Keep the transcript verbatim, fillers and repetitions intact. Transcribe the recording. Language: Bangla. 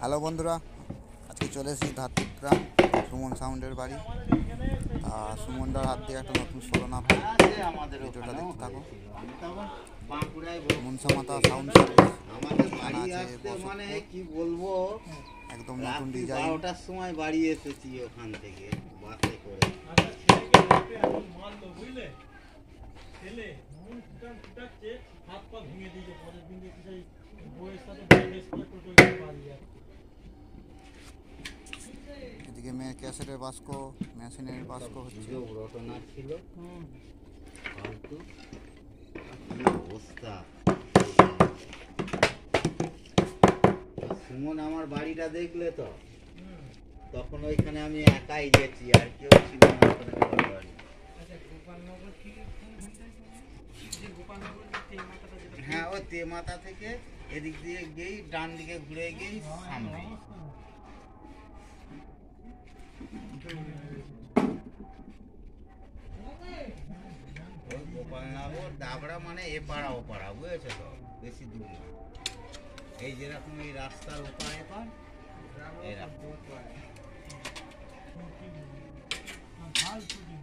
হ্যালো বন্ধুরা, আজকে চলে এসেছি ধাত্রিক গ্রাম সুমন সাউন্ডের বাড়ি। সুমনদার হাত দিয়ে একটা নতুন সোলো আপ ভিডিওটা দেখতে থাকো। মনসামাতা সাউন্ড সার্ভিস মানে কি বলবো, একদম নতুন ডিজাইন। বারোটার সময় বাড়ি এসেছি ওখান থেকে বাসে করে। এদিকে মেয়ে ক্যাসেটের বাস্ক, মেশিনের বাস্ক হচ্ছে। রটনার ছিল ফালতু অবস্থা। সুমন আমার বাড়িটা দেখলে তো, তখন ওইখানে আমি একাই গেছি, আর কেউ ছিল না ওখানে আমার বাড়ি। হ্যাঁ, ওই তেমাতা থেকে এদিক দিয়ে গিয়েই ডান দিকে ঘুরে গিয়েই সামনে। গোপালনগর দাবড়া মানে এ পাড়া ও পাড়া, বুঝেছো তো, বেশি দূর না। এই যেরকম এই রাস্তার ওপার এপার এরকম।